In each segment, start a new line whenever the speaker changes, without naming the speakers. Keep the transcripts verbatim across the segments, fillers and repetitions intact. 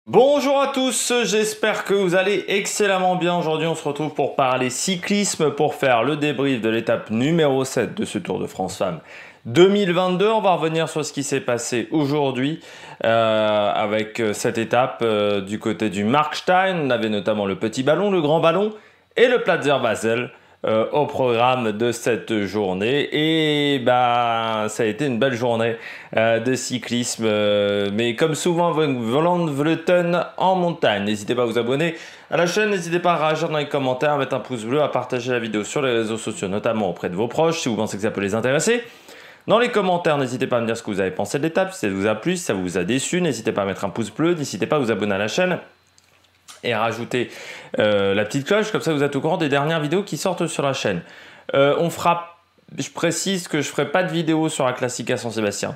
Bonjour à tous, j'espère que vous allez excellemment bien. Aujourd'hui on se retrouve pour parler cyclisme, pour faire le débrief de l'étape numéro sept de ce Tour de France Femmes deux mille vingt-deux. On va revenir sur ce qui s'est passé aujourd'hui euh, avec cette étape euh, du côté du Markstein. On avait notamment le petit ballon, le grand ballon et le Platzer Basel euh, au programme de cette journée. Et bah, ça a été une belle journée euh, de cyclisme, euh, mais comme souvent, Voland Vleuten en montagne. N'hésitez pas à vous abonner à la chaîne, n'hésitez pas à réagir dans les commentaires, à mettre un pouce bleu, à partager la vidéo sur les réseaux sociaux, notamment auprès de vos proches, si vous pensez que ça peut les intéresser. Dans les commentaires, n'hésitez pas à me dire ce que vous avez pensé de l'étape, si ça vous a plu, si ça vous a déçu, n'hésitez pas à mettre un pouce bleu, n'hésitez pas à vous abonner à la chaîne et à rajouter euh, la petite cloche, comme ça vous êtes au courant des dernières vidéos qui sortent sur la chaîne. Euh, on fera, je précise que je ne ferai pas de vidéo sur la Classica San-Sébastien.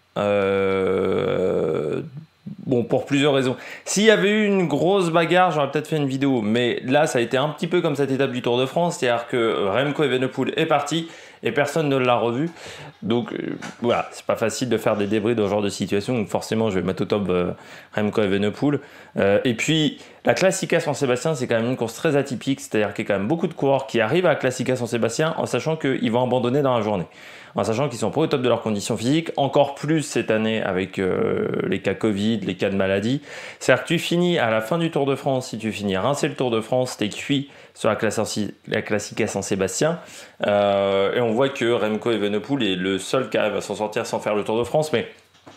Euh, bon, pour plusieurs raisons. S'il y avait eu une grosse bagarre, j'aurais peut-être fait une vidéo, mais là ça a été un petit peu comme cette étape du Tour de France, c'est-à-dire que Remco Evenepoel est parti et personne ne l'a revu. Donc euh, voilà, c'est pas facile de faire des débriefs dans ce genre de situation, donc forcément je vais mettre au top euh, Remco Evenepoel. Euh, et puis la Classica San-Sébastien, c'est quand même une course très atypique, c'est-à-dire qu'il y a quand même beaucoup de coureurs qui arrivent à la Classica San-Sébastien en sachant qu'ils vont abandonner dans la journée, en sachant qu'ils sont pas au top de leurs conditions physiques, encore plus cette année avec euh, les cas Covid, les cas de maladie. C'est-à-dire que tu finis à la fin du Tour de France, si tu finis rincé le Tour de France, t'es cuit sur la, la Classica San-Sébastien. Euh, et on voit que Remco Evenepoel est le seul qui arrive à s'en sortir sans faire le Tour de France, mais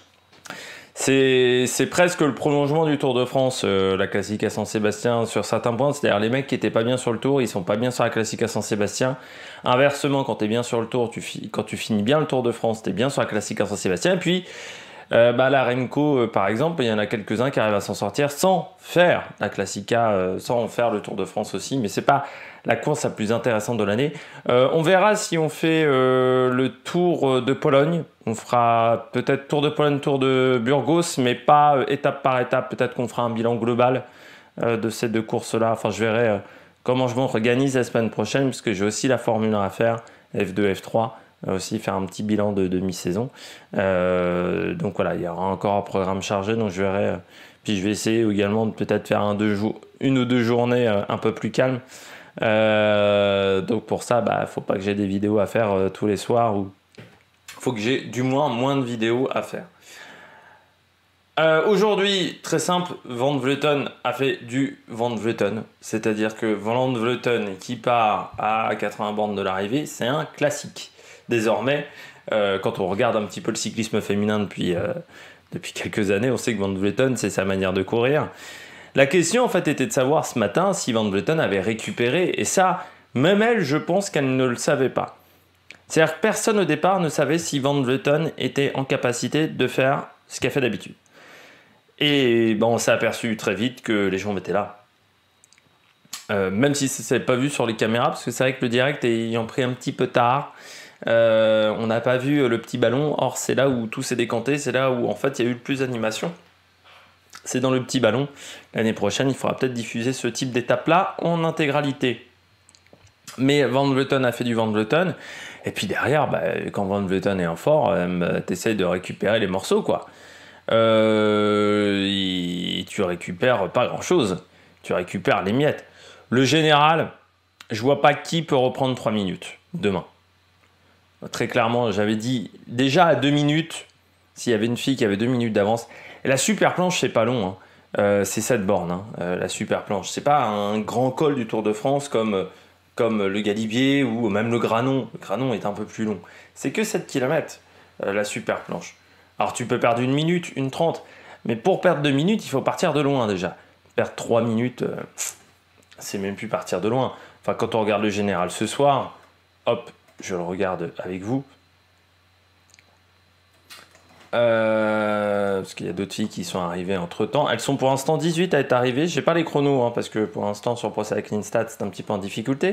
c'est presque le prolongement du Tour de France, euh, la Classica San-Sébastien, sur certains points. C'est-à-dire les mecs qui n'étaient pas bien sur le Tour, ils sont pas bien sur la Classica San-Sébastien. Inversement, quand tu es bien sur le Tour, tu quand tu finis bien le Tour de France, tu es bien sur la Classica San-Sébastien. Et puis, euh, bah, la Remco, euh, par exemple, il y en a quelques-uns qui arrivent à s'en sortir sans faire la Classica, euh, sans faire le Tour de France aussi. Mais c'est pas la course la plus intéressante de l'année. Euh, on verra si on fait euh, le Tour de Pologne. On fera peut-être Tour de Pologne, Tour de Burgos, mais pas euh, étape par étape. Peut-être qu'on fera un bilan global euh, de ces deux courses-là. Enfin, je verrai euh, comment je m'organise la semaine prochaine, puisque j'ai aussi la Formule un à faire, F deux, F trois, euh, aussi faire un petit bilan de, de mi-saison. Euh, donc voilà, il y aura encore un programme chargé, donc je verrai. Euh, puis je vais essayer également de peut-être faire un, deux jours, une ou deux journées euh, un peu plus calmes. Euh, donc pour ça, bah, faut pas que j'ai des vidéos à faire euh, tous les soirs, ou faut que j'ai du moins moins de vidéos à faire. Euh, Aujourd'hui, très simple, Van Vleuten a fait du Van Vleuten, c'est-à-dire que Van Vleuten qui part à quatre-vingts bornes de l'arrivée, c'est un classique. Désormais, euh, quand on regarde un petit peu le cyclisme féminin depuis, euh, depuis quelques années, on sait que Van Vleuten, c'est sa manière de courir. La question, en fait, était de savoir ce matin si Van Vleuten avait récupéré. Et ça, même elle, je pense qu'elle ne le savait pas. C'est-à-dire que personne au départ ne savait si Van Vleuten était en capacité de faire ce qu'elle fait d'habitude. Et bon, on s'est aperçu très vite que les jambes étaient là. Euh, même si ça ne s'est pas vu sur les caméras, parce que c'est vrai que le direct ayant pris un petit peu tard, euh, on n'a pas vu le petit ballon. Or, c'est là où tout s'est décanté, c'est là où en fait il y a eu le plus d'animation. C'est dans le petit ballon. L'année prochaine, il faudra peut-être diffuser ce type d'étape-là en intégralité. Mais Van Vleuten a fait du Van Vleuten. Et puis derrière, bah, quand Van Vleuten est en fort, euh, tu essayes de récupérer les morceaux, quoi. Euh, et tu récupères pas grand-chose. Tu récupères les miettes. Le général, je vois pas qui peut reprendre trois minutes demain. Très clairement, j'avais dit déjà à deux minutes, s'il y avait une fille qui avait deux minutes d'avance. Et la super planche, c'est pas long, hein. euh, c'est sept bornes, hein, euh, la super planche. C'est pas un grand col du Tour de France comme, comme le Galibier ou même le Granon. Le Granon est un peu plus long. C'est que sept kilomètres, euh, la super planche. Alors tu peux perdre une minute, une trente, mais pour perdre deux minutes, il faut partir de loin déjà. Perdre trois minutes, euh, c'est même plus partir de loin. Enfin, quand on regarde le général ce soir, hop, je le regarde avec vous. Euh, parce qu'il y a d'autres filles qui sont arrivées entre temps. Elles sont pour l'instant dix-huit à être arrivées. J'ai pas les chronos, hein, parce que pour l'instant sur Pro Cycling Stats c'est un petit peu en difficulté.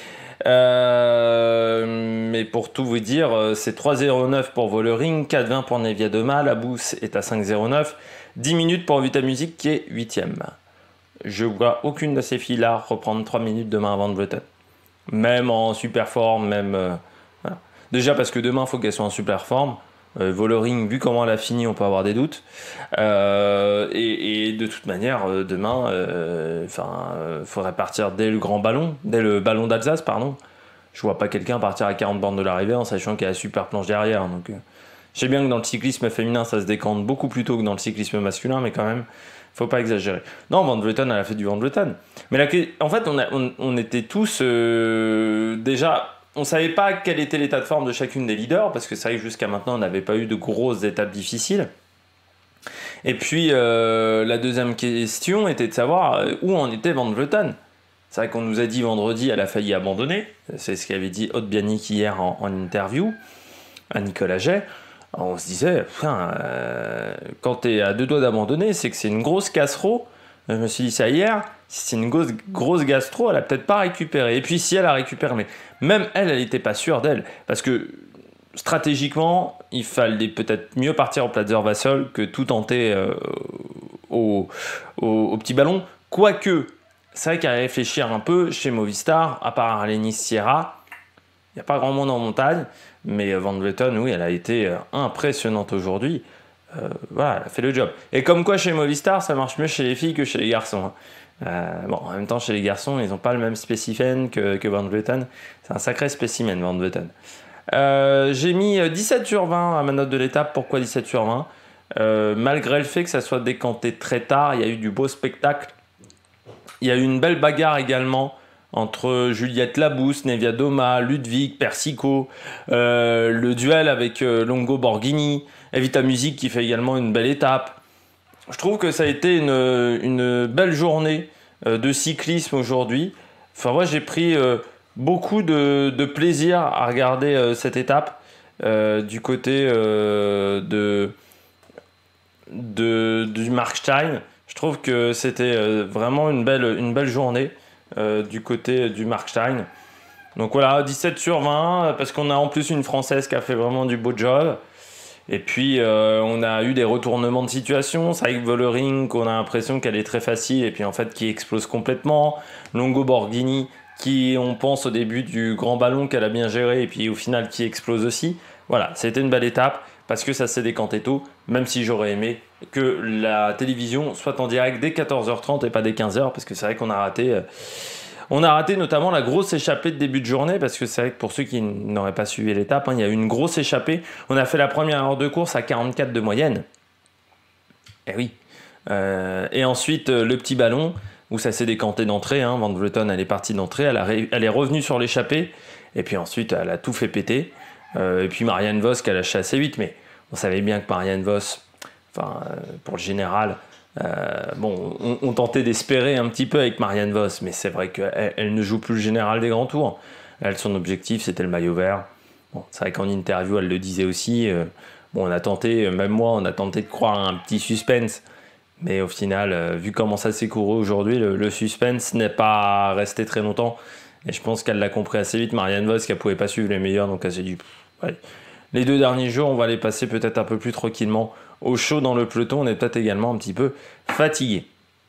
Euh, mais pour tout vous dire, c'est trois zéro neuf pour Vollering, quatre vingt pour Nevia Doma, la Bousse est à cinq zéro neuf, dix minutes pour Vita Music qui est huitième. Je vois aucune de ces filles-là reprendre trois minutes demain avant de Vleuten. Même en super forme, même. Euh, voilà. Déjà parce que demain il faut qu'elles soient en super forme. Euh, Vollering, vu comment elle a fini, on peut avoir des doutes. Euh, et, et de toute manière, euh, demain, il euh, faudrait partir dès le grand ballon, dès le ballon d'Alsace, pardon. Je vois pas quelqu'un partir à quarante bornes de l'arrivée en sachant qu'il y a la super planche derrière. Donc, euh, je sais bien que dans le cyclisme féminin, ça se décante beaucoup plus tôt que dans le cyclisme masculin, mais quand même, faut pas exagérer. Non, Van Vleuten, elle a fait du Van Vleuten. Mais là, en fait, on, a, on, on était tous euh, déjà... On savait pas quel était l'état de forme de chacune des leaders, parce que c'est vrai que jusqu'à maintenant, on n'avait pas eu de grosses étapes difficiles. Et puis, euh, la deuxième question était de savoir où en était Van Vleuten. C'est vrai qu'on nous a dit vendredi, elle a failli abandonner. C'est ce qu'avait dit Aude Bianic hier en, en interview à Nicolas Jay. On se disait, euh, quand tu es à deux doigts d'abandonner, c'est que c'est une grosse casserole. Je me suis dit ça hier. Si c'est une grosse, grosse gastro, elle a peut-être pas récupéré. Et puis si elle a récupéré, mais même elle, elle n'était pas sûre d'elle. Parce que stratégiquement, il fallait peut-être mieux partir en Platzer-Vassol que tout tenter euh, au, au, au petit ballon. Quoique, c'est vrai qu'à réfléchir un peu, chez Movistar, à part Arlenis Sierra, il n'y a pas grand monde en montagne. Mais Van Vleuten, oui, elle a été impressionnante aujourd'hui. Euh, voilà, elle a fait le job. Et comme quoi, chez Movistar, ça marche mieux chez les filles que chez les garçons. Hein. Euh, bon, en même temps, chez les garçons, ils n'ont pas le même spécimen que, que Van Vleuten. C'est un sacré spécimen, Van Vleuten. Euh, j'ai mis dix-sept sur vingt à ma note de l'étape. Pourquoi dix-sept sur vingt euh, Malgré le fait que ça soit décanté très tard, il y a eu du beau spectacle. Il y a eu une belle bagarre également entre Juliette Labousse, Nevia Doma, Ludwig, Persico, euh, le duel avec euh, Longo Borghini, Evita Music qui fait également une belle étape. Je trouve que ça a été une, une belle journée euh, de cyclisme aujourd'hui. Enfin, moi, j'ai pris euh, beaucoup de, de plaisir à regarder euh, cette étape euh, du côté euh, de, de, du Markstein. Je trouve que c'était euh, vraiment une belle, une belle journée. Euh, du côté du Markstein. Donc voilà, dix-sept sur vingt, parce qu'on a en plus une Française qui a fait vraiment du beau job. Et puis euh, on a eu des retournements de situation. C'est avec Vollering qu'on a l'impression qu'elle est très facile et puis en fait qui explose complètement. Longo Borghini qui, on pense au début du grand ballon qu'elle a bien géré et puis au final qui explose aussi. Voilà, c'était une belle étape parce que ça s'est décanté tôt, même si j'aurais aimé que la télévision soit en direct dès quatorze heures trente et pas dès quinze heures, parce que c'est vrai qu'on a raté, euh, on a raté notamment la grosse échappée de début de journée, parce que c'est vrai que pour ceux qui n'auraient pas suivi l'étape, hein, il y a eu une grosse échappée. On a fait la première heure de course à quarante-quatre de moyenne. Et oui. Euh, et ensuite, euh, le petit ballon, où ça s'est décanté d'entrée. Hein, Van Vleuten, elle est partie d'entrée, elle, a ré- elle est revenue sur l'échappée, et puis ensuite, elle a tout fait péter. Euh, et puis Marianne Vos, qu'elle a lâché assez vite, mais on savait bien que Marianne Vos, enfin, euh, pour le général, euh, bon, on, on tentait d'espérer un petit peu avec Marianne Vos, mais c'est vrai qu'elle elle ne joue plus le général des grands tours. Elle, son objectif, c'était le maillot vert. Bon, c'est vrai qu'en interview, elle le disait aussi. Euh, bon, on a tenté, même moi, on a tenté de croire à un petit suspense. Mais au final, euh, vu comment ça s'est couru aujourd'hui, le, le suspense n'est pas resté très longtemps. Et je pense qu'elle l'a compris assez vite, Marianne Vos, qu'elle ne pouvait pas suivre les meilleurs. Donc elle s'est dit, pff, ouais. Les deux derniers jours, on va les passer peut-être un peu plus tranquillement. Au chaud dans le peloton, on est peut-être également un petit peu fatigué.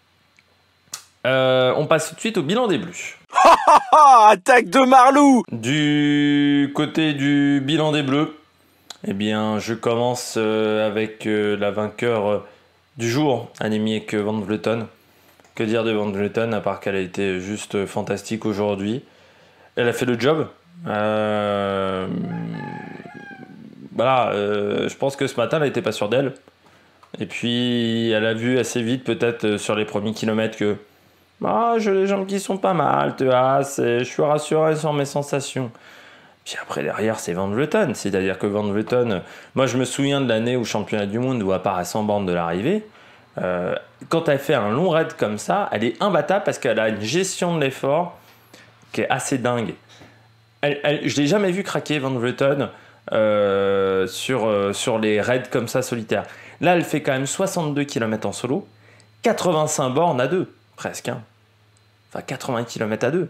Euh, on passe tout de suite au bilan des Bleus.
Attaque de Marlou!
Du côté du bilan des Bleus, eh bien, je commence euh, avec euh, la vainqueur euh, du jour, Annemiek van Vleuten. Que dire de Van Vleuten, à part qu'elle a été juste fantastique aujourd'hui. Elle a fait le job. Euh... Voilà, euh, je pense que ce matin, elle n'était pas sûre d'elle. Et puis, elle a vu assez vite, peut-être euh, sur les premiers kilomètres, que ah, j'ai les jambes qui sont pas mal, te hasse, et je suis rassuré sur mes sensations. Puis après, derrière, c'est Van Vleuten. C'est-à-dire que Van Vleuten, moi, je me souviens de l'année au championnat du monde où, à part à cent bornes de l'arrivée, euh, quand elle fait un long raid comme ça, elle est imbattable parce qu'elle a une gestion de l'effort qui est assez dingue. Elle, elle, je ne l'ai jamais vu craquer, Van Vleuten, euh, sur, euh, sur les raids comme ça solitaires. Là, elle fait quand même soixante-deux kilomètres en solo, quatre-vingt-cinq bornes à deux, presque. Hein. Enfin, quatre-vingts kilomètres à deux.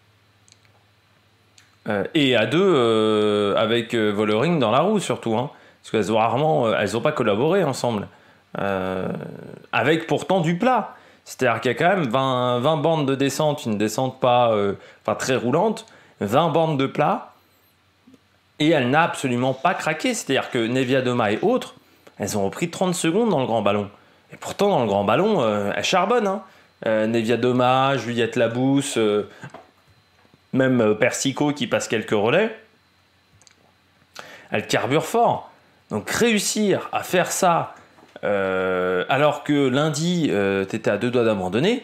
Euh, et à deux, euh, avec euh, Vollering dans la roue, surtout. Hein, parce qu'elles ont rarement, euh, elles n'ont pas collaboré ensemble. Euh, avec pourtant du plat. C'est-à-dire qu'il y a quand même vingt, vingt bornes de descente, une descente pas euh, enfin, très roulante, vingt bornes de plat. Et elle n'a absolument pas craqué. C'est-à-dire que Neviadoma et autres, elles ont repris trente secondes dans le grand ballon. Et pourtant, dans le grand ballon, euh, elles charbonnent. Hein. Euh, Neviadoma, Juliette Labousse, euh, même euh, Persico qui passe quelques relais. Elles carburent fort. Donc réussir à faire ça euh, alors que lundi, euh, tu étais à deux doigts d'abandonner,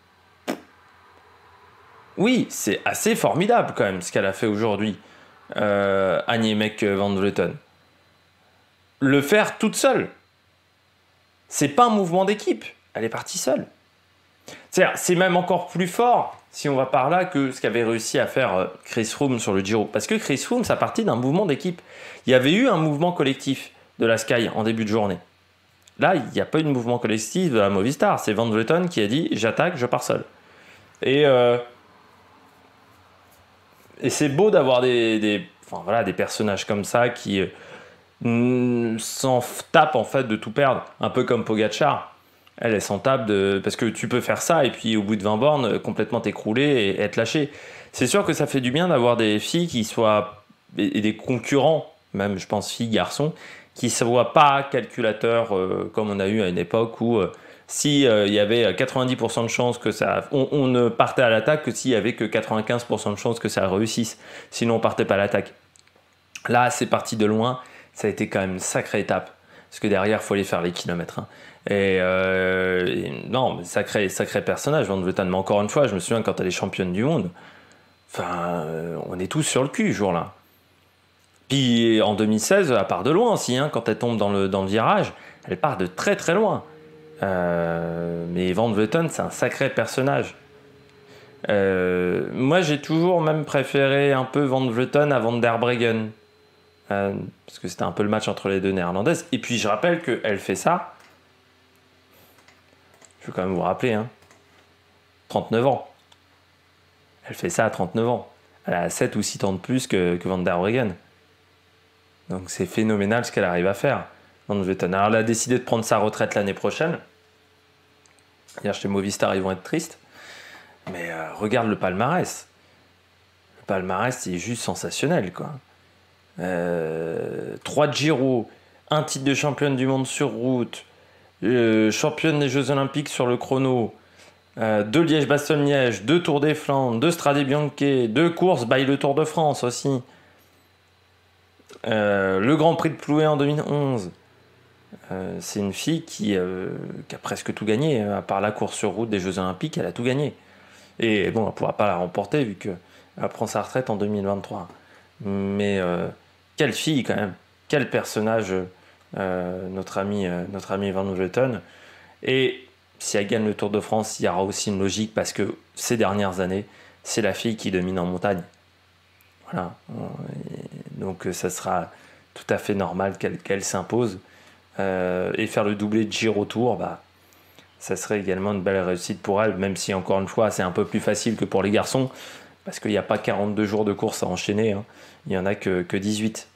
oui, c'est assez formidable quand même ce qu'elle a fait aujourd'hui, euh, Annemiek van Vleuten. Le faire toute seule, c'est pas un mouvement d'équipe, elle est partie seule. C'est-à-dire, c'est même encore plus fort, si on va par là, que ce qu'avait réussi à faire Chris Froome sur le Giro. Parce que Chris Froome, ça partit d'un mouvement d'équipe. Il y avait eu un mouvement collectif de la Sky en début de journée. Là, il n'y a pas eu de mouvement collectif de la Movistar. C'est Van Vleuten qui a dit « j'attaque, je pars seul ». Et, euh, et c'est beau d'avoir des, des, enfin, voilà, des personnages comme ça qui euh, s'en tapent en fait de tout perdre. Un peu comme Pogacar. Elle, elle s'en tape de... parce que tu peux faire ça et puis au bout de vingt bornes, complètement t'écrouler et être lâché. C'est sûr que ça fait du bien d'avoir des filles qui soient... et des concurrents, même je pense filles, garçons, qui ne soient pas calculateurs euh, comme on a eu à une époque où euh, si euh, il y avait quatre-vingt-dix pour cent de chances que ça... On, on ne partait à l'attaque que s'il y avait que quatre-vingt-quinze pour cent de chances que ça réussisse. Sinon on partait pas à l'attaque. Là, c'est parti de loin. Ça a été quand même une sacrée étape. Parce que derrière, il faut aller faire les kilomètres. Hein. Et, euh, et non, mais sacré, sacré personnage, Van Vleuten. Mais encore une fois, je me souviens quand elle est championne du monde, enfin, euh, on est tous sur le cul ce jour-là. Puis en deux mille seize, elle part de loin aussi, hein, quand elle tombe dans le, dans le virage, elle part de très très loin. Euh, mais Van Vleuten, c'est un sacré personnage. Euh, moi, j'ai toujours même préféré un peu Van Vleuten à Van der Breggen. Euh, parce que c'était un peu le match entre les deux néerlandaises. Et puis je rappelle qu'elle fait ça. Je veux quand même vous rappeler, hein, trente-neuf ans. Elle fait ça à trente-neuf ans. Elle a sept ou six ans de plus que, que Van der Breggen. Donc c'est phénoménal ce qu'elle arrive à faire. Van Vleuten. Alors elle a décidé de prendre sa retraite l'année prochaine. D'ailleurs, chez Movistar, ils vont être tristes. Mais euh, regarde le palmarès. Le palmarès, c'est juste sensationnel, quoi. Euh, trois Giro, un titre de championne du monde sur route, euh, championne des Jeux Olympiques sur le chrono, euh, deux Liège-Bastogne-Liège, deux Tours des Flandres, deux Strade Bianche, deux courses by le Tour de France aussi, euh, le Grand Prix de Plouay en deux mille onze. Euh, c'est une fille qui, euh, qui a presque tout gagné, à part la course sur route des Jeux Olympiques, elle a tout gagné. Et bon, elle ne pourra pas la remporter vu qu'elle prend sa retraite en deux mille vingt-trois. Mais euh, quelle fille quand même, quel personnage, euh, notre ami, euh, notre ami Van Vleuten. Et si elle gagne le Tour de France, il y aura aussi une logique parce que ces dernières années, c'est la fille qui domine en montagne. Voilà. Et donc ça sera tout à fait normal qu'elle, qu'elle s'impose. Euh, et faire le doublé de Giro Tour, bah, ça serait également une belle réussite pour elle, même si encore une fois c'est un peu plus facile que pour les garçons. Parce qu'il n'y a pas quarante-deux jours de course à enchaîner, hein. Il n'y en a que, que dix-huit.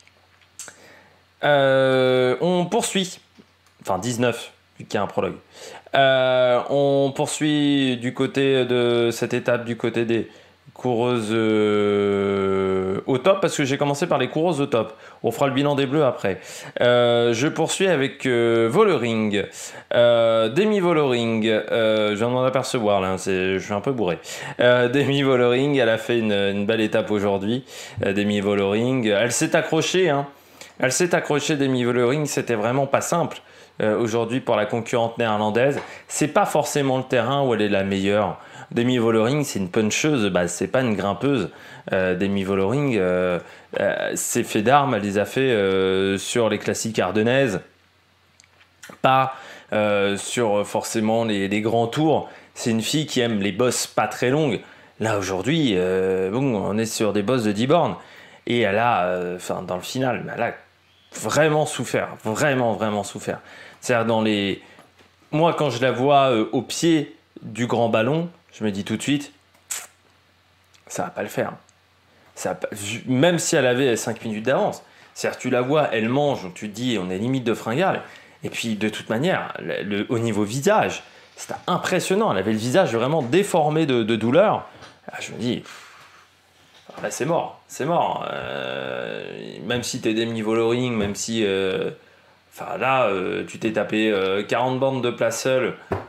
Euh, on poursuit, enfin dix-neuf, vu qu'il y a un prologue. Euh, on poursuit du côté de cette étape, du côté des coureuses euh, au top, parce que j'ai commencé par les coureuses au top. On fera le bilan des bleus après. Euh, je poursuis avec euh, Vollering. Euh, Demi Vollering, euh, je viens de m'en apercevoir là, c'est, je suis un peu bourré. Euh, Demi Vollering, elle a fait une, une belle étape aujourd'hui. Euh, Demi Vollering, elle s'est accrochée, hein. Elle s'est accrochée, Demi Vollering, c'était vraiment pas simple. Euh, aujourd'hui pour la concurrente néerlandaise, c'est pas forcément le terrain où elle est la meilleure. Demi Vollering, c'est une puncheuse, bah, c'est pas une grimpeuse. Euh, Demi Vollering, euh, euh, ses faits d'armes, elle les a fait euh, sur les classiques ardennaises, pas euh, sur forcément les, les grands tours. C'est une fille qui aime les bosses pas très longues. Là aujourd'hui, euh, bon, on est sur des bosses de dix bornes et elle a, enfin euh, dans le final, elle a vraiment souffert, vraiment vraiment souffert. C'est-à-dire dans les, moi quand je la vois euh, au pied du grand ballon, je me dis tout de suite, ça va pas le faire. Ça va pas... Même si elle avait cinq minutes d'avance. C'est-à-dire tu la vois, elle mange, donc tu te dis on est limite de fringale. Et puis de toute manière, le, le, au niveau visage, c'était impressionnant. Elle avait le visage vraiment déformé de, de douleur. Là, je me dis, Bah, c'est mort, c'est mort. Euh, même si t'es demi-vollering, même si... euh, Enfin là, euh, tu t'es tapé euh, quarante bandes de place seule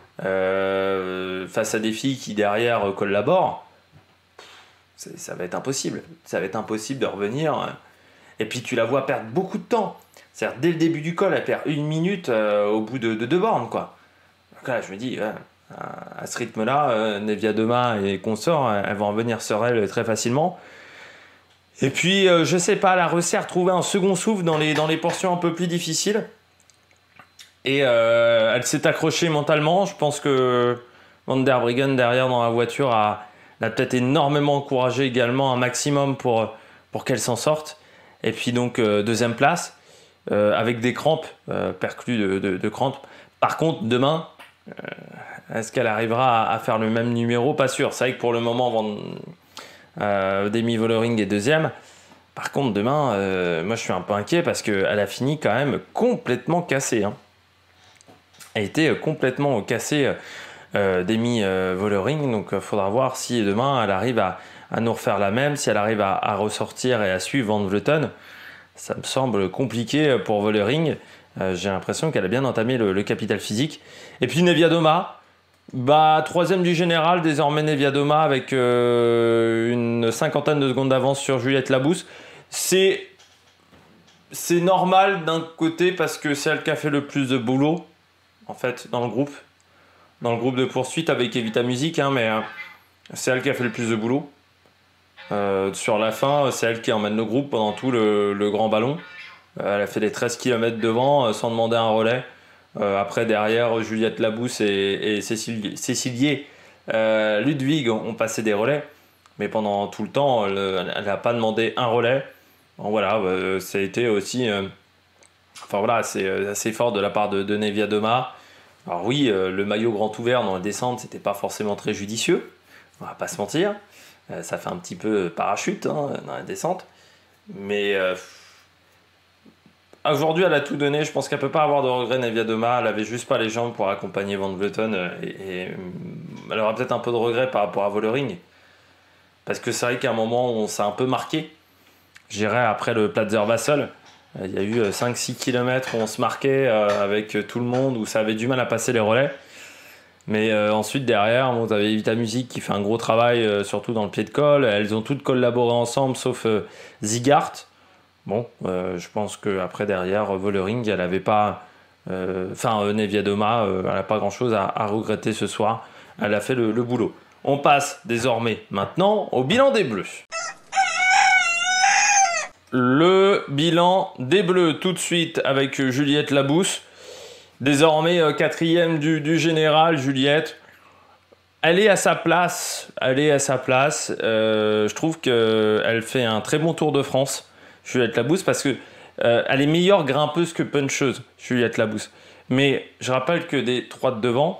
euh, face à des filles qui derrière euh, collaborent. C'est- Ça va être impossible. Ça va être impossible de revenir. Et puis tu la vois perdre beaucoup de temps. C'est-à-dire dès le début du col, elle perd une minute euh, au bout de, de deux bornes, quoi. Donc là, je me dis, ouais, à, à ce rythme-là, euh, Nevia Doma et consorts, elles vont revenir sur elle très facilement. Et puis, euh, je sais pas, elle a réussi à retrouver un second souffle dans les, dans les portions un peu plus difficiles. Et euh, elle s'est accrochée mentalement. Je pense que Van der Breggen, derrière dans la voiture, a, l'a peut-être énormément encouragée également un maximum pour, pour qu'elle s'en sorte. Et puis donc, euh, deuxième place, euh, avec des crampes, euh, perclus de, de, de crampes. Par contre, demain, euh, est-ce qu'elle arrivera à, à faire le même numéro? Pas sûr. C'est vrai que pour le moment, Van, euh, Demi Vollering est deuxième. Par contre, demain, euh, moi je suis un peu inquiet parce qu'elle a fini quand même complètement cassée. Hein. Elle était complètement cassée, euh, Demi euh, Vollering. Donc il faudra voir si demain elle arrive à, à nous refaire la même, si elle arrive à, à ressortir et à suivre Van Vleuten. Ça me semble compliqué pour Vollering. Euh, j'ai l'impression qu'elle a bien entamé le, le capital physique. Et puis Nevia Doma. Bah, troisième du général, désormais Nevia Doma avec euh, une cinquantaine de secondes d'avance sur Juliette Labousse. C'est, c'est normal d'un côté parce que c'est elle qui a fait le plus de boulot, en fait, dans le groupe. Dans le groupe de poursuite avec Evita Music, hein, mais euh, c'est elle qui a fait le plus de boulot. Euh, sur la fin, c'est elle qui emmène le groupe pendant tout le, le grand ballon. Euh, elle a fait les treize kilomètres devant euh, sans demander un relais. Euh, après, derrière, Juliette Labousse et, et Cécilie, Cécilier euh, Ludwig ont, ont passé des relais. Mais pendant tout le temps, elle n'a pas demandé un relais. Bon, voilà, euh, ça a été aussi... Euh, enfin voilà, c'est assez fort de la part de, de Nevia Doma. Alors oui, euh, le maillot grand ouvert dans la descente, c'était pas forcément très judicieux. On va pas se mentir. Euh, ça fait un petit peu parachute hein, dans la descente. Mais... Euh, Aujourd'hui, elle a tout donné. Je pense qu'elle peut pas avoir de regrets, Nevia Doma. Elle avait juste pas les jambes pour accompagner Van Vleuten. Et, et elle aura peut-être un peu de regrets par rapport à Vollering. Parce que c'est vrai qu'à un moment, on s'est un peu marqué. Je dirais après le Platzer Vassel, il y a eu cinq six kilomètres où on se marquait avec tout le monde, où ça avait du mal à passer les relais. Mais euh, ensuite, derrière, bon, tu avais Evita Music qui fait un gros travail, euh, surtout dans le pied de colle. Elles ont toutes collaboré ensemble, sauf euh, Zigart. Bon, euh, je pense qu'après, derrière, Vollering, elle n'avait pas... Enfin, euh, Nevia Doma, euh, elle n'a pas grand-chose à, à regretter ce soir. Elle a fait le, le boulot. On passe désormais maintenant au bilan des Bleus. Le bilan des Bleus, tout de suite, avec Juliette Labousse. Désormais, euh, quatrième du, du général, Juliette. Elle est à sa place. Elle est à sa place. Euh, je trouve qu'elle fait un très bon Tour de France. Juliette Labousse, parce que euh, elle est meilleure grimpeuse que puncheuse, Juliette Labousse. Mais je rappelle que des trois de devant,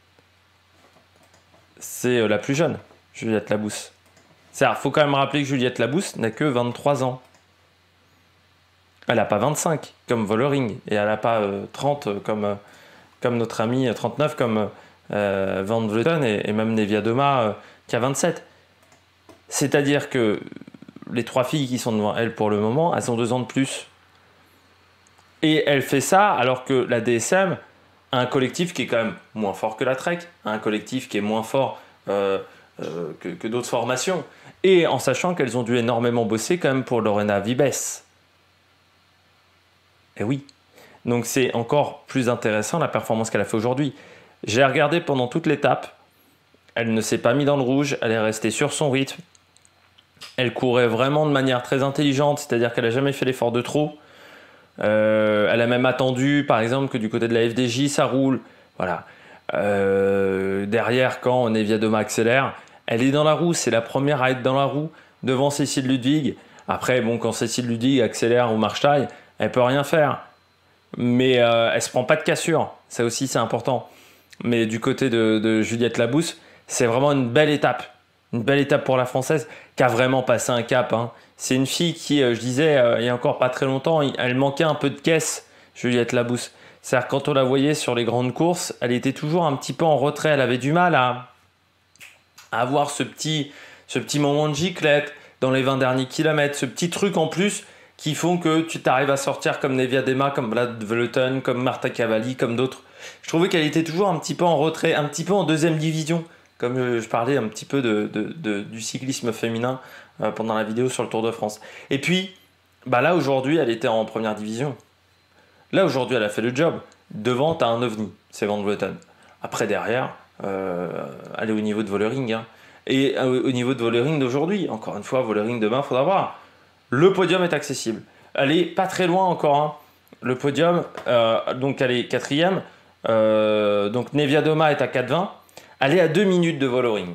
c'est euh, la plus jeune, Juliette Labousse. C'est-à-dire, faut quand même rappeler que Juliette Labousse n'a que vingt-trois ans. Elle n'a pas vingt-cinq comme Vollering, et elle n'a pas euh, trente comme, euh, comme notre ami, trente-neuf comme euh, Van Vleuten, et, et même Nevia Doma euh, qui a vingt-sept. C'est-à-dire que les trois filles qui sont devant elle pour le moment, elles ont deux ans de plus. Et elle fait ça alors que la D S M a un collectif qui est quand même moins fort que la Trek, a un collectif qui est moins fort euh, euh, que, que d'autres formations. Et en sachant qu'elles ont dû énormément bosser quand même pour Lorena Vibes. Et oui. Donc c'est encore plus intéressant la performance qu'elle a fait aujourd'hui. J'ai regardé pendant toute l'étape. Elle ne s'est pas mise dans le rouge, elle est restée sur son rythme. Elle courait vraiment de manière très intelligente, c'est-à-dire qu'elle n'a jamais fait l'effort de trop. Euh, elle a même attendu, par exemple, que du côté de la F D J, ça roule. Voilà. Euh, derrière, quand Nevia Doma accélère, elle est dans la roue. C'est la première à être dans la roue devant Cécile Ludwig. Après, bon, quand Cécile Ludwig accélère ou marche taille, elle peut rien faire. Mais euh, elle se prend pas de cassure. Ça aussi, c'est important. Mais du côté de, de Juliette Labousse, c'est vraiment une belle étape. Une belle étape pour la Française qui a vraiment passé un cap. Hein. C'est une fille qui, euh, je disais, euh, il y a encore pas très longtemps, elle manquait un peu de caisse, Juliette Labousse. C'est-à-dire quand on la voyait sur les grandes courses, elle était toujours un petit peu en retrait. Elle avait du mal à, à avoir ce petit, ce petit moment de giclette, dans les vingt derniers kilomètres. Ce petit truc en plus qui font que tu t'arrives à sortir comme Nevia Dema, comme Brad Vleuten, comme Marta Cavalli, comme d'autres. Je trouvais qu'elle était toujours un petit peu en retrait, un petit peu en deuxième division, comme je, je parlais un petit peu de, de, de, du cyclisme féminin euh, pendant la vidéo sur le Tour de France. Et puis, bah là aujourd'hui, elle était en première division. Là aujourd'hui, elle a fait le job. Devant, t'as un ovni, c'est Van Vleuten. Après, derrière, euh, elle est au niveau de Vollering. Hein. Et euh, au niveau de Vollering d'aujourd'hui, encore une fois, Vollering demain, faudra voir. Le podium est accessible. Elle est pas très loin encore. Hein. Le podium, euh, donc elle est quatrième. Euh, donc Nevia Doma est à quatre vingt. Elle est à deux minutes de Vollering.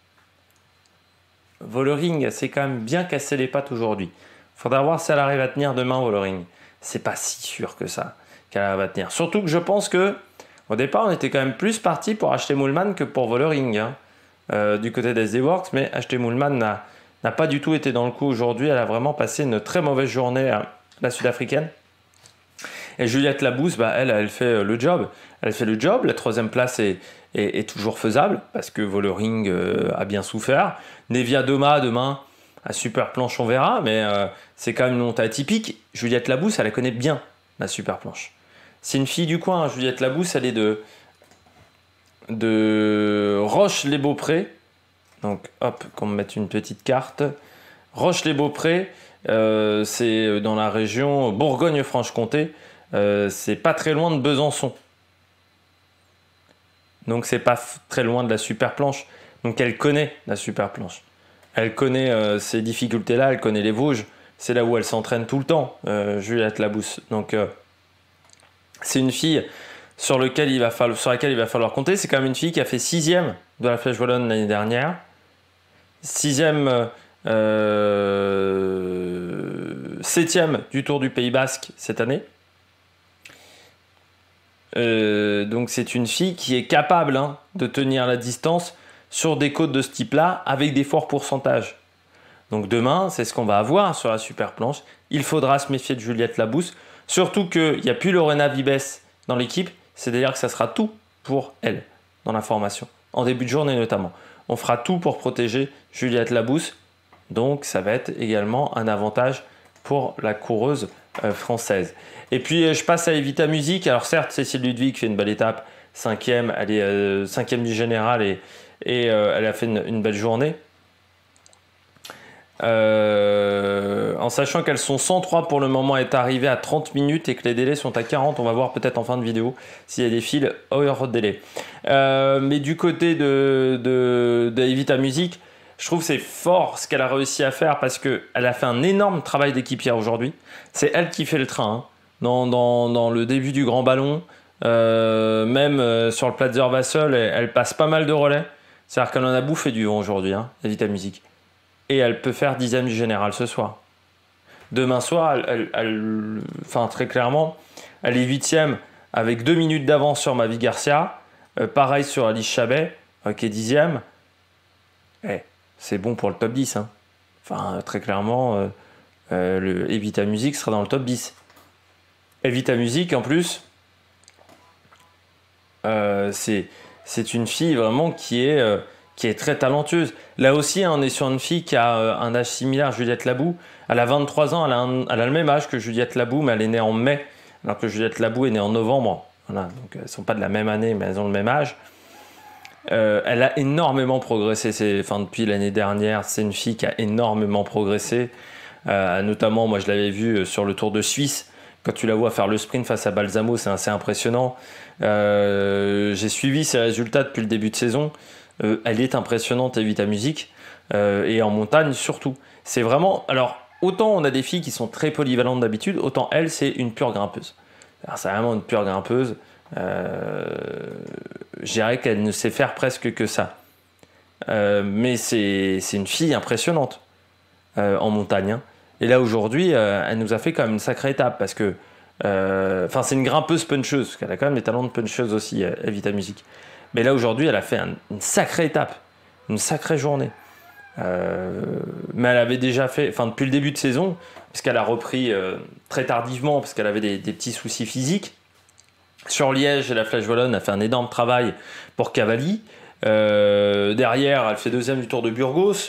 Vollering, c'est quand même bien cassé les pattes aujourd'hui. Faudra voir si elle arrive à tenir demain Vollering. C'est pas si sûr que ça qu'elle arrive à tenir. Surtout que je pense que au départ, on était quand même plus parti pour acheter Moolman que pour Vollering. Hein. Euh, du côté des S D Works, mais acheter Moolman n'a n'a pas du tout été dans le coup aujourd'hui. Elle a vraiment passé une très mauvaise journée, à la Sud-Africaine. Et Juliette Labous, bah, elle, elle fait le job. Elle fait le job. La troisième place est, est, est toujours faisable parce que Vollering euh, a bien souffert. Nevia Doma, demain, à super planche, on verra. Mais euh, c'est quand même une montée atypique. Juliette Labous, elle la connaît bien, la super planche. C'est une fille du coin. Hein. Juliette Labous, elle est de, de Roche-les-Beaupré. Donc, hop, qu'on me mette une petite carte. Roche-les-Beaupré, euh, c'est dans la région Bourgogne-Franche-Comté. Euh, c'est pas très loin de Besançon. Donc, c'est pas f- très loin de la super planche. Donc, elle connaît la super planche. Elle connaît euh, ces difficultés-là, elle connaît les Vosges. C'est là où elle s'entraîne tout le temps, euh, Juliette Labous. Donc, euh, c'est une fille sur, lequel il va falloir, sur laquelle il va falloir compter. C'est quand même une fille qui a fait sixième de la Flèche Wallonne l'année dernière. Sixième, euh, septième du Tour du Pays Basque cette année. Euh, donc c'est une fille qui est capable hein, de tenir la distance sur des côtes de ce type-là avec des forts pourcentages. Donc demain, c'est ce qu'on va avoir sur la super planche. Il faudra se méfier de Juliette Labous. Surtout qu'il n'y a plus Lorena Vibes dans l'équipe. C'est-à-dire que ça sera tout pour elle dans la formation. En début de journée notamment. On fera tout pour protéger Juliette Labous. Donc, ça va être également un avantage pour la coureuse euh, française. Et puis, euh, je passe à Evita Music. Alors, certes, Cécile Ludwig fait une belle étape. Cinquième, elle est euh, cinquième du général et, et euh, elle a fait une, une belle journée. Euh, en sachant qu'elles sont cent trois pour le moment, est arrivée à trente minutes et que les délais sont à quarante. On va voir peut-être en fin de vidéo s'il y a des fils hors délai. Euh, mais du côté de, de, de Evita Music, je trouve que c'est fort ce qu'elle a réussi à faire parce qu'elle a fait un énorme travail d'équipière aujourd'hui. C'est elle qui fait le train hein. dans, dans, dans le début du grand ballon. Euh, même euh, sur le Platzer Vassel, elle, elle passe pas mal de relais. C'est-à-dire qu'elle en a bouffé du vent aujourd'hui, hein, Evita Music. Et elle peut faire dixième du général ce soir. Demain soir, elle, elle, elle, enfin, très clairement, elle est huitième avec deux minutes d'avance sur Mavi Garcia. Euh, pareil sur Alice Chabet, euh, qui est dixième. Eh, c'est bon pour le top dix. Hein. Enfin, très clairement, euh, euh, le Evita Music sera dans le top dix. Evita Music, en plus, euh, c'est, c'est une fille vraiment qui est... Euh, qui est très talentueuse. Là aussi, hein, on est sur une fille qui a euh, un âge similaire à Juliette Labous. Elle a vingt-trois ans, elle a, un, elle a le même âge que Juliette Labous, mais elle est née en mai, alors que Juliette Labous est née en novembre. Voilà, donc elles ne sont pas de la même année, mais elles ont le même âge. Euh, elle a énormément progressé c'est, enfin, depuis l'année dernière. C'est une fille qui a énormément progressé. Euh, notamment, moi, je l'avais vue sur le Tour de Suisse. Quand tu la vois faire le sprint face à Balsamo, c'est assez impressionnant. Euh, j'ai suivi ses résultats depuis le début de saison. Euh, elle est impressionnante, Evita Music, euh, et en montagne surtout. C'est vraiment... Alors, autant on a des filles qui sont très polyvalentes d'habitude, autant elle, c'est une pure grimpeuse. Alors, c'est vraiment une pure grimpeuse. Euh, je dirais qu'elle ne sait faire presque que ça. Euh, mais c'est, c'est une fille impressionnante euh, en montagne. Hein. Et là, aujourd'hui, euh, elle nous a fait quand même une sacrée étape, parce que... Enfin, euh, c'est une grimpeuse puncheuse, parce qu'elle a quand même des talents de puncheuse aussi, Evita Music. Mais là, aujourd'hui, elle a fait un, une sacrée étape, une sacrée journée. Euh, mais elle avait déjà fait, enfin depuis le début de saison, puisqu'elle a repris euh, très tardivement, parce qu'elle avait des, des petits soucis physiques. Sur Liège, la Flèche Wallonne a fait un énorme travail pour Cavalli. Euh, derrière, elle fait deuxième du Tour de Burgos.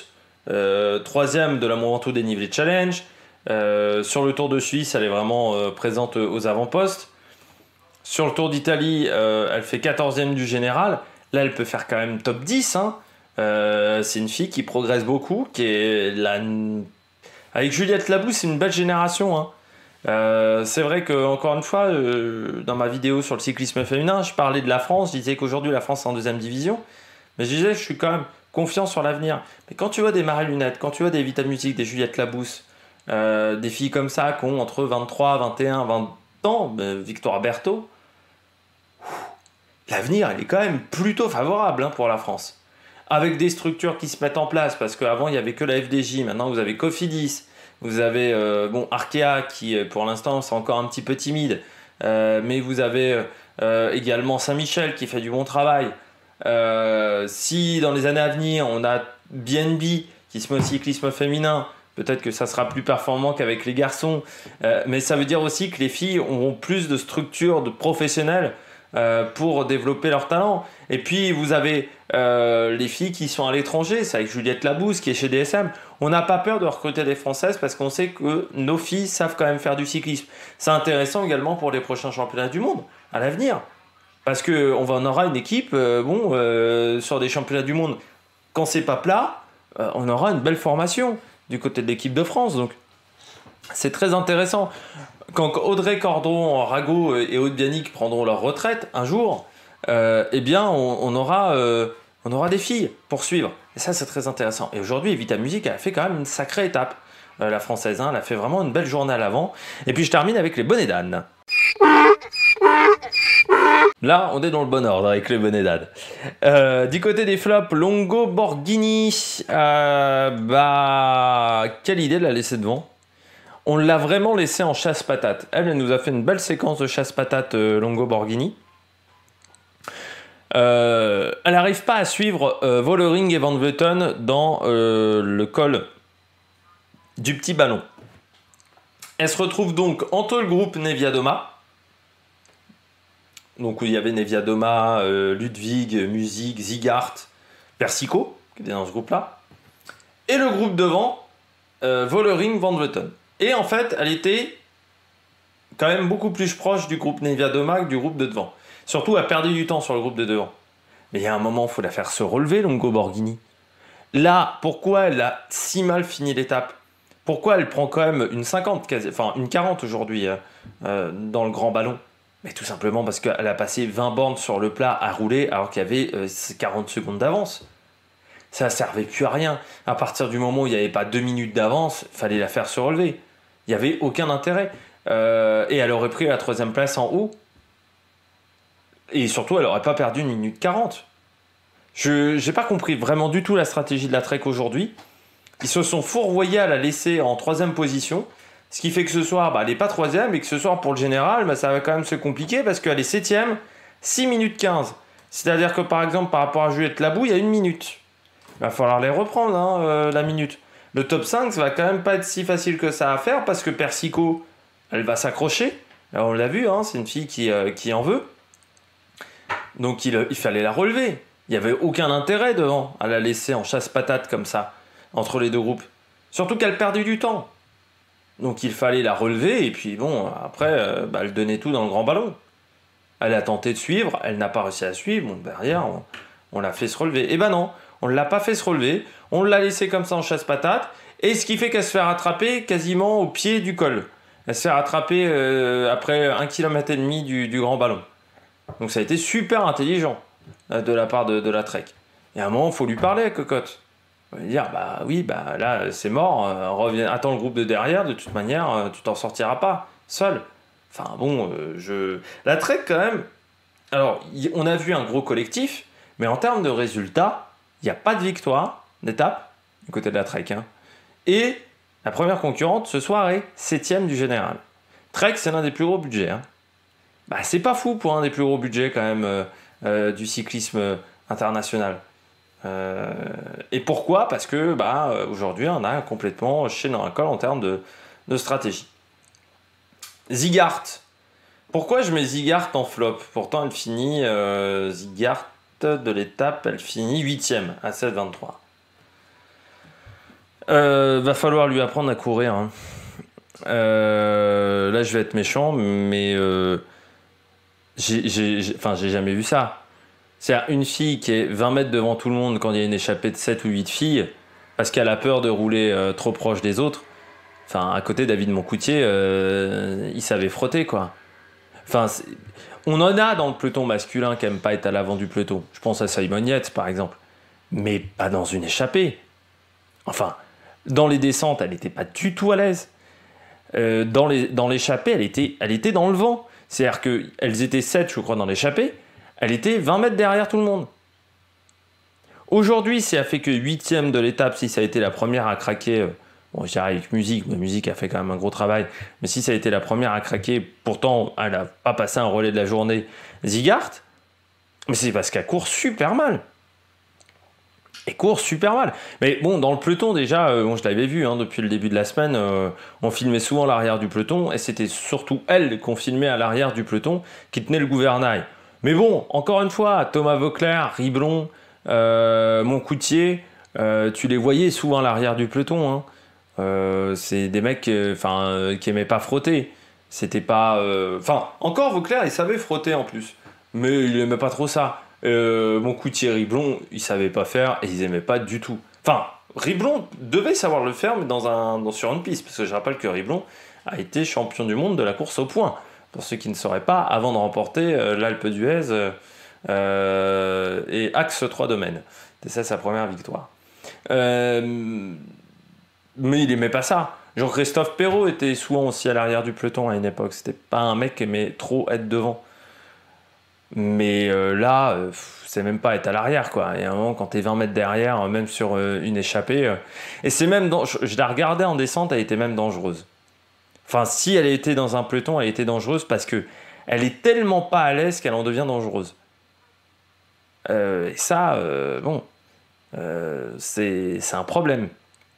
euh, troisième de la Mont Ventoux dénivelé challenge. Euh, sur le Tour de Suisse, elle est vraiment euh, présente aux avant-postes. Sur le Tour d'Italie, euh, elle fait quatorzième du général. Là, elle peut faire quand même top dix. Hein. Euh, c'est une fille qui progresse beaucoup, qui est la... Avec Juliette Labous, c'est une belle génération. Hein. Euh, c'est vrai que, encore une fois, euh, dans ma vidéo sur le cyclisme féminin, je parlais de la France. Je disais qu'aujourd'hui, la France est en deuxième division. Mais je disais, je suis quand même confiant sur l'avenir. Mais quand tu vois des Marie Lunette, quand tu vois des Vita Music, des Juliette Labous, Euh, des filles comme ça qui ont entre vingt-trois, vingt et un, vingt ans, euh, Victoire Berthaud, l'avenir il est quand même plutôt favorable hein, pour la France. Avec des structures qui se mettent en place, parce qu'avant il n'y avait que la F D J, maintenant vous avez Cofidis, vous avez euh, bon, Arkea qui pour l'instant c'est encore un petit peu timide, euh, mais vous avez euh, également Saint-Michel qui fait du bon travail. Euh, si dans les années à venir on a B N B qui se met au cyclisme féminin, peut-être que ça sera plus performant qu'avec les garçons, euh, mais ça veut dire aussi que les filles auront plus de structures de professionnels euh, pour développer leur talent. Et puis vous avez euh, les filles qui sont à l'étranger, c'est avec Juliette Labous qui est chez D S M. On n'a pas peur de recruter des Françaises parce qu'on sait que nos filles savent quand même faire du cyclisme. C'est intéressant également pour les prochains championnats du monde à l'avenir. Parce qu'on en aura une équipe, euh, bon, euh, sur des championnats du monde, quand c'est pas plat, euh, on aura une belle formation du côté de l'équipe de France. Donc, c'est très intéressant. Quand Audrey Cordon, Rago et Aude Bianic prendront leur retraite un jour, euh, eh bien, on, on, aura, euh, on aura des filles pour suivre. Et ça, c'est très intéressant. Et aujourd'hui, Vita Music, elle a fait quand même une sacrée étape, euh, la française. Hein, elle a fait vraiment une belle journée à l'avant. Et puis, je termine avec les bonnets d'âne. Là, on est dans le bon ordre avec les bonnets d'âne. Euh, du côté des flops, Longo Borghini, euh, bah, quelle idée de la laisser devant. On l'a vraiment laissée en chasse-patate. Elle, elle nous a fait une belle séquence de chasse-patate euh, Longo Borghini. Euh, elle n'arrive pas à suivre euh, Vollering et Van Vleuten dans euh, le col du petit ballon. Elle se retrouve donc entre le groupe Neviadoma, donc où il y avait Neviadoma, euh, Ludwig, Music, Zigart, Persico, qui était dans ce groupe-là, et le groupe devant, euh, Vollering, Van Vleuten. Et en fait, elle était quand même beaucoup plus proche du groupe Neviadoma que du groupe de devant. Surtout, elle a perdu du temps sur le groupe de devant. Mais il y a un moment, il faut la faire se relever, Longo Borghini. Là, pourquoi elle a si mal fini l'étape? Pourquoi elle prend quand même une cinquante, quasi, enfin une quarante aujourd'hui euh, dans le grand ballon? Mais tout simplement parce qu'elle a passé vingt bornes sur le plat à rouler alors qu'il y avait euh, quarante secondes d'avance. Ça ne servait plus à rien. À partir du moment où il n'y avait pas deux minutes d'avance, il fallait la faire se relever. Il n'y avait aucun intérêt. Euh, et elle aurait pris la troisième place en haut. Et surtout, elle n'aurait pas perdu une minute quarante. Je n'ai pas compris vraiment du tout la stratégie de la Trek aujourd'hui. Ils se sont fourvoyés à la laisser en troisième position. Ce qui fait que ce soir, bah, elle n'est pas troisième et que ce soir, pour le général, bah, ça va quand même se compliquer parce qu'elle est septième, six minutes quinze. C'est-à-dire que par exemple, par rapport à Juliette Labous, il y a une minute. Il va falloir les reprendre, hein, euh, la minute. Le top cinq, ça va quand même pas être si facile que ça à faire parce que Persico, elle va s'accrocher. Là, on l'a vu, hein, c'est une fille qui, euh, qui en veut. Donc il, il fallait la relever. Il n'y avait aucun intérêt devant à la laisser en chasse-patate comme ça, entre les deux groupes. Surtout qu'elle perdait du temps. Donc il fallait la relever et puis bon, après, euh, bah, elle donnait tout dans le grand ballon. Elle a tenté de suivre, elle n'a pas réussi à suivre. Bon, derrière, on, on l'a fait se relever. Et ben non, on ne l'a pas fait se relever. On l'a laissé comme ça en chasse-patate. Et ce qui fait qu'elle se fait rattraper quasiment au pied du col. Elle se fait rattraper euh, après un kilomètre et demi du, du grand ballon. Donc ça a été super intelligent euh, de la part de, de la Trek. Et à un moment, il faut lui parler, cocotte. On va lui dire, bah oui, bah là, c'est mort. Euh, reviens, attends le groupe de derrière. De toute manière, euh, tu t'en sortiras pas seul. Enfin bon, euh, je... La Trek, quand même... Alors, y, on a vu un gros collectif, mais en termes de résultats, il n'y a pas de victoire d'étape du côté de la Trek. Hein. Et la première concurrente, ce soir, est septième du général. Trek, c'est l'un des plus gros budgets. Hein. Bah, c'est pas fou pour un des plus gros budgets, quand même, euh, euh, du cyclisme international. Euh, et pourquoi? Parce que bah, aujourd'hui, on a complètement chié dans un col en termes de, de stratégie. Zigart. Pourquoi je mets Zigart en flop? Pourtant, elle finit, euh, Zigart de l'étape, elle finit huitième à sept vingt-trois. Euh, va falloir lui apprendre à courir. Hein. Euh, là, je vais être méchant, mais euh, j'ai, j'ai, j'ai- enfin, j'ai jamais vu ça. C'est-à-dire une fille qui est vingt mètres devant tout le monde quand il y a une échappée de sept ou huit filles, parce qu'elle a peur de rouler euh, trop proche des autres. Enfin, à côté, David Moncoutier, euh, il savait frotter, quoi. Enfin, c'est- on en a dans le peloton masculin qui aime pas être à l'avant du peloton. Je pense à Simon Yates, par exemple. Mais pas dans une échappée. Enfin, dans les descentes, elle n'était pas du tout à l'aise. Euh, dans les, dans l'échappée, elle était, elle était dans le vent. C'est-à-dire qu'elles étaient sept, je crois, dans l'échappée. Elle était vingt mètres derrière tout le monde. Aujourd'hui, si elle fait que huitième de l'étape, si ça a été la première à craquer, euh, bon, je dirais avec musique, mais musique a fait quand même un gros travail, mais si ça a été la première à craquer, pourtant, elle n'a pas passé un relais de la journée, Zigart, mais c'est parce qu'elle court super mal. Elle court super mal. Mais bon, dans le peloton, déjà, euh, bon, je l'avais vu hein, depuis le début de la semaine, euh, on filmait souvent l'arrière du peloton, et c'était surtout elle qu'on filmait à l'arrière du peloton qui tenait le gouvernail. Mais bon, encore une fois, Thomas Voeckler, Riblon, euh, Moncoutier, euh, tu les voyais souvent à l'arrière du peloton. Hein. Euh, c'est des mecs euh, euh, qui aimaient pas frotter. C'était pas. Enfin, euh... encore Vauclair, il savait frotter en plus. Mais il aimait pas trop ça. Euh, Moncoutier et Riblon, ils savaient pas faire et ils aimaient pas du tout. Enfin, Riblon devait savoir le faire, mais dans un, dans, sur une piste. Parce que je rappelle que Riblon a été champion du monde de la course au point. Pour ceux qui ne sauraient pas, avant de remporter euh, l'Alpe d'Huez euh, euh, et Axe trois Domaines. C'était ça sa première victoire. Euh, mais il aimait pas ça. Genre Christophe Perrault était souvent aussi à l'arrière du peloton à une époque. C'était pas un mec qui aimait trop être devant. Mais euh, là, euh, c'est même pas être à l'arrière, quoi. Il y a un moment, quand t'es vingt mètres derrière, euh, même sur euh, une échappée. Euh, et c'est même. Dans, je, je la regardais en descente, elle était même dangereuse. Enfin, si elle était dans un peloton, elle était dangereuse parce que elle est tellement pas à l'aise qu'elle en devient dangereuse. Euh, et ça, euh, bon, euh, c'est, c'est un problème.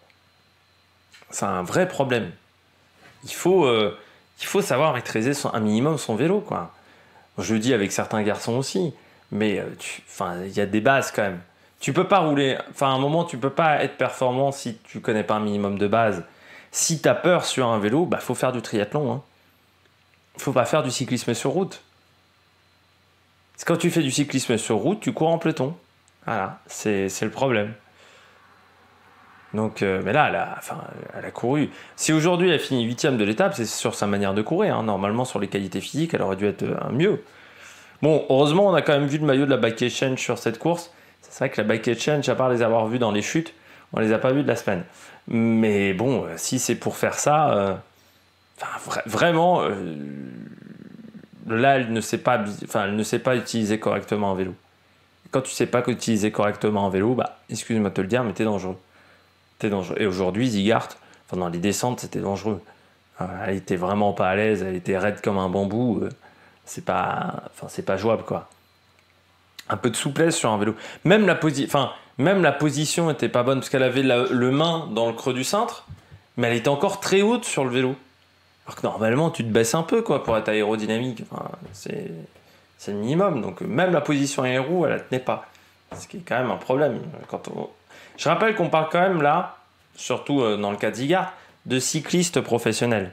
C'est un vrai problème. Il faut, euh, il faut savoir maîtriser son, un minimum son vélo, quoi. Je le dis avec certains garçons aussi, mais euh, il y a des bases quand même. Tu peux pas rouler, enfin à un moment tu peux pas être performant si tu connais pas un minimum de base. Si tu as peur sur un vélo, bah faut faire du triathlon. Hein. Faut pas faire du cyclisme sur route. Quand tu fais du cyclisme sur route, tu cours en peloton. Voilà, c'est, c'est le problème. Donc, euh, mais là, elle a, enfin, elle a couru. Si aujourd'hui elle finit huitième de l'étape, c'est sur sa manière de courir. Hein. Normalement, sur les qualités physiques, elle aurait dû être euh, mieux. Bon, heureusement, on a quand même vu le maillot de la Bike Exchange sur cette course. C'est vrai que la Bike Exchange, à part les avoir vus dans les chutes, on les a pas vus de la semaine. Mais bon, euh, si c'est pour faire ça, euh, vra- vraiment, euh, là, elle ne sait pas, enfin, elle ne sait pas utiliser correctement un vélo. Quand tu sais pas utiliser correctement un vélo, bah, excuse-moi de te le dire, mais t'es dangereux. T'es dangereux. Et aujourd'hui, Zigart, enfin, dans les descentes, c'était dangereux. Euh, elle était vraiment pas à l'aise, elle était raide comme un bambou. Euh, c'est pas, enfin, c'est pas jouable, quoi. Un peu de souplesse sur un vélo. Même la, posi- enfin, même la position était pas bonne parce qu'elle avait la- le main dans le creux du cintre, mais elle était encore très haute sur le vélo. Alors que normalement, tu te baisses un peu, quoi, pour être aérodynamique. Enfin, c'est, c'est le minimum. Donc même la position aéro, elle la tenait pas. Ce qui est quand même un problème. Quand on... Je rappelle qu'on parle quand même là, surtout euh, dans le cas de Zigart, de cyclistes professionnels.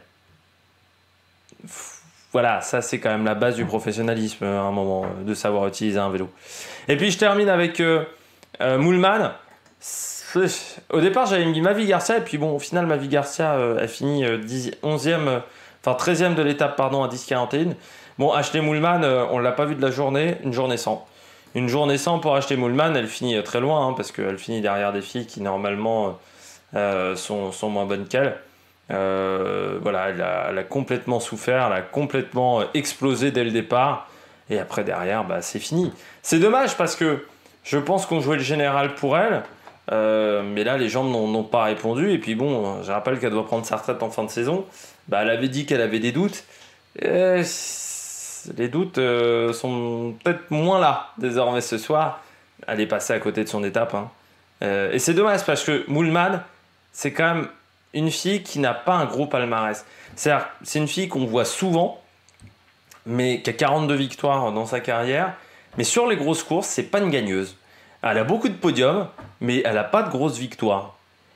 Voilà, ça c'est quand même la base du professionnalisme à un moment, euh, de savoir utiliser un vélo. Et puis je termine avec euh, euh, Moolman. C'est- Au départ j'avais mis Mavi Garcia, et puis bon, au final Mavi Garcia euh, a fini euh, dix onzième, euh, enfin treizième de l'étape, pardon, à dix quarante et un. Bon, Ashley Moolman, euh, on ne l'a pas vu de la journée, une journée sans. Une journée sans pour Ashley Moolman, elle finit euh, très loin, hein, parce qu'elle finit derrière des filles qui normalement euh, sont, sont moins bonnes qu'elle. Euh, voilà, elle a, elle a complètement souffert, elle a complètement euh, explosé dès le départ. Et après, derrière, bah, c'est fini. C'est dommage parce que je pense qu'on jouait le général pour elle. Euh, mais là, les gens n'ont, n'ont pas répondu. Et puis bon, je rappelle qu'elle doit prendre sa retraite en fin de saison. Bah, elle avait dit qu'elle avait des doutes. Et les doutes euh, sont peut-être moins là désormais ce soir. Elle est passée à côté de son étape. Hein. Euh, et c'est dommage parce que Moolman, c'est quand même une fille qui n'a pas un gros palmarès. C'est-à-dire, c'est une fille qu'on voit souvent, mais qui a quarante-deux victoires dans sa carrière. Mais sur les grosses courses, c'est pas une gagneuse. Elle a beaucoup de podiums, mais elle n'a pas de grosses victoires.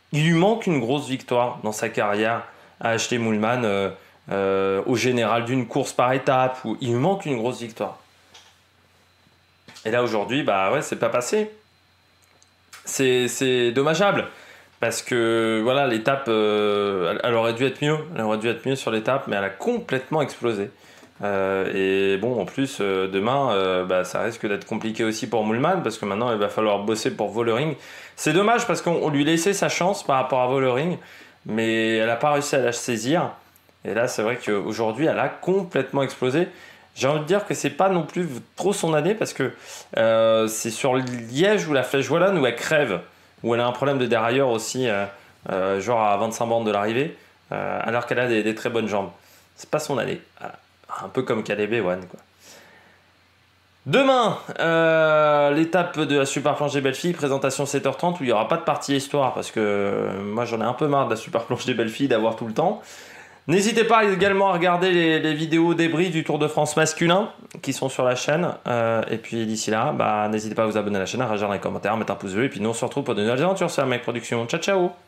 il lui manque une grosse victoire dans sa carrière à Ashley Moolman euh, euh, au général d'une course par étape, où il lui manque une grosse victoire. Et là aujourd'hui, bah ouais, c'est pas passé. C'est, c'est dommageable. Parce que voilà, l'étape, euh, elle, elle aurait dû être mieux. Elle aurait dû être mieux sur l'étape, mais elle a complètement explosé. Euh, et bon, en plus, euh, demain, euh, bah, ça risque d'être compliqué aussi pour Moolman, parce que maintenant, il va falloir bosser pour Vollering. C'est dommage parce qu'on on lui laissait sa chance par rapport à Vollering, mais elle n'a pas réussi à la saisir. Et là, c'est vrai qu'aujourd'hui, elle a complètement explosé. J'ai envie de dire que c'est pas non plus trop son année, parce que euh, c'est sur Liège ou la Flèche Wallonne où elle crève, où elle a un problème de dérailleur aussi, euh, euh, genre à vingt-cinq bornes de l'arrivée, euh, alors qu'elle a des, des très bonnes jambes. C'est pas son année. Voilà. Un peu comme Caleb Ewan, quoi. Demain, euh, l'étape de la Super Planche des Belles Filles, présentation sept heures trente, où il n'y aura pas de partie histoire, parce que euh, moi j'en ai un peu marre de la Super Planche des Belles Filles, d'avoir tout le temps. N'hésitez pas également à regarder les, les vidéos débriefs du Tour de France masculin qui sont sur la chaîne. Euh, et puis d'ici là, bah, n'hésitez pas à vous abonner à la chaîne, à réagir dans les commentaires, à mettre un pouce bleu. Et puis nous on se retrouve pour de nouvelles aventures sur la Mec Production. Ciao ciao!